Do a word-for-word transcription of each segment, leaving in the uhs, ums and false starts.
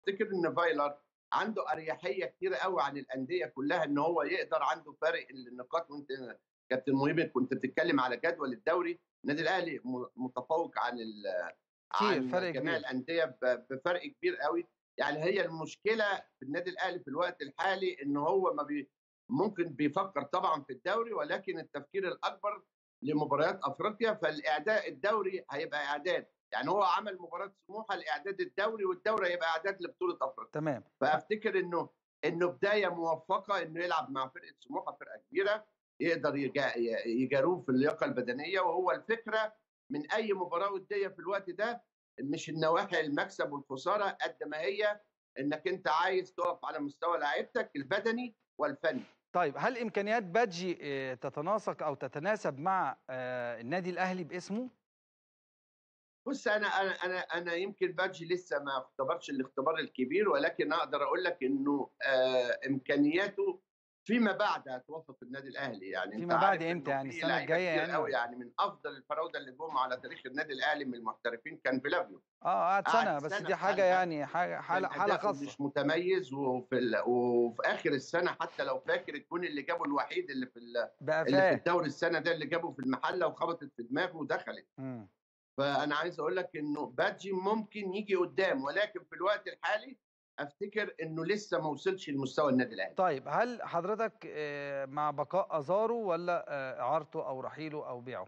افتكر ان فايلر عنده اريحيه كتير قوي عن الانديه كلها، ان هو يقدر عنده فارق النقاط. وانت كابتن مهيب كنت بتتكلم على جدول الدوري، النادي الاهلي م- متفوق عن ال- كتير، عن فرق جميع كبير. الانديه ب- بفرق كبير قوي. يعني هي المشكله في النادي الاهلي في الوقت الحالي ان هو ما بي ممكن بيفكر طبعا في الدوري، ولكن التفكير الاكبر لمباريات افريقيا. فالاعداد الدوري هيبقى اعداد، يعني هو عمل مباراه سموحه لاعداد الدوري، والدوري هيبقى اعداد لبطوله افريقيا. تمام. فافتكر انه انه بدايه موفقه انه يلعب مع فرقه سموحه، فرقه كبيره يقدر يجا- يجاروه في اللياقه البدنيه. وهو الفكره من اي مباراه وديه في الوقت ده مش النواحي المكسب والخساره قد ما هي انك انت عايز تقف على مستوى لعيبتك البدني والفني. طيب، هل امكانيات بادجي آه، تتناسق او تتناسب مع آه، النادي الاهلي باسمه؟ بص، انا انا انا انا يمكن بادجي لسه ما اختبرش الاختبار الكبير، ولكن اقدر اقول لك انه آه امكانياته فيما بعد هتوفق النادي الاهلي. يعني انت فيما بعد عارف امتى؟ انه يعني في السنه لعيبه الجايه كتير يعني قوي، ولا؟ يعني من افضل الفراوده اللي جم على تاريخ النادي الاهلي من المحترفين كان فيلافيو. اه، قعد قعد سنه، بس سنه دي في حاجه حالها، يعني حاجه حاله كان حاله اداؤه خاصه. مش متميز، وفي ال... وفي اخر السنه حتى لو فاكر الجون اللي جابه الوحيد اللي في ال... اللي في بقفاه. الدوري السنه ده اللي جابه في المحله وخبطت في دماغه ودخلت. امم فانا عايز اقول لك انه بادجي ممكن يجي قدام، ولكن في الوقت الحالي افتكر انه لسه ما وصلش لمستوى النادي الاهلي. طيب، هل حضرتك آه، مع بقاء ازارو ولا آه، اعارته او رحيله او بيعه؟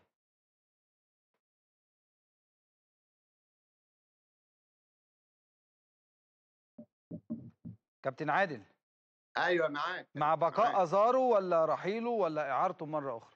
كابتن عادل، ايوه معاك مع بقاء معاك. ازارو ولا رحيله ولا اعارته مره اخرى؟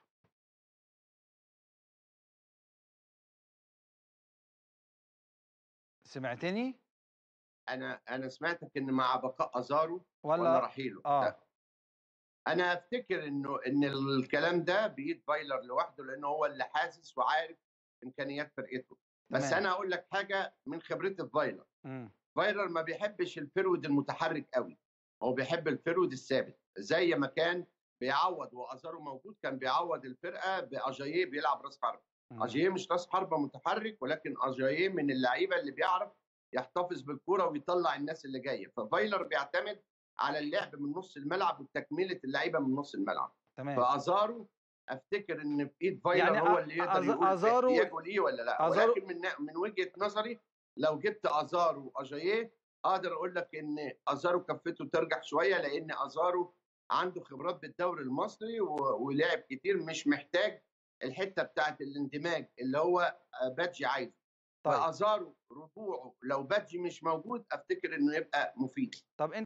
سمعتني؟ انا انا سمعتك ان مع بقاء ازارو ولا ولا رحيله. اه لا، انا افتكر انه ان الكلام ده بايد فايلر لوحده، لانه هو اللي حاسس وعارف امكانيات فرقته. بس تمام. انا اقول لك حاجه من خبرتي في فايلر. امم فايلر ما بيحبش الفرود المتحرك قوي، هو بيحب الفرود الثابت. زي ما كان بيعوض وازارو موجود، كان بيعوض الفرقه باجاييه بيلعب راس حربه. امم اجاييه مش راس حربه متحرك، ولكن اجاييه من اللعيبه اللي بيعرف يحتفظ بالكره ويطلع الناس اللي جايه. ففايلر بيعتمد على اللعب من نص الملعب وتكمله اللعيبه من نص الملعب. تمام. فازارو افتكر ان في ايد يعني فايلر هو أ- اللي يقدر أز- يقول في ازارو احتياجه ليه ولا لا. ازارو ولكن من من وجهه نظري لو جبت ازارو واجاييه اقدر اقول لك ان ازارو كفته ترجع شويه، لان ازارو عنده خبرات بالدوري المصري و- ولعب كتير، مش محتاج الحته بتاعت الاندماج اللي هو بادجي عايزه. طيب. فازارو رجوعه لو بادجي مش موجود افتكر انه يبقى مفيد. طب